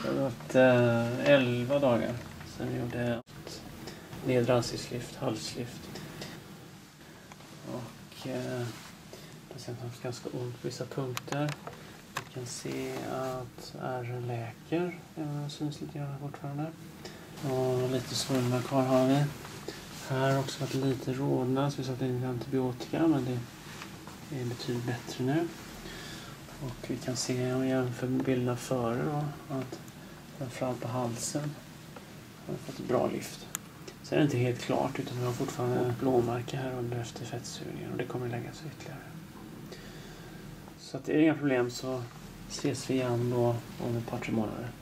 Det har gått 11 dagar sen jag gjorde ett nedre ansiktslyft, halslyft. Och patienten har ganska ont på vissa punkter. Vi kan se att ärren läker, även om det syns lite grann fortfarande. Och lite svullna kvar har vi. Här har också varit lite rodnad, så vi satte in antibiotika, men det är betydligt bättre nu. Och vi kan se och jämför med bilderna före då, att framförallt på halsen har vi fått ett bra lyft. Så är det inte helt klart, utan vi har fortfarande blåmärke här under efter fettsugningen, och det kommer att läggas ytterligare. Så att det är inga problem, så ses vi igen då om ett par 3 månader.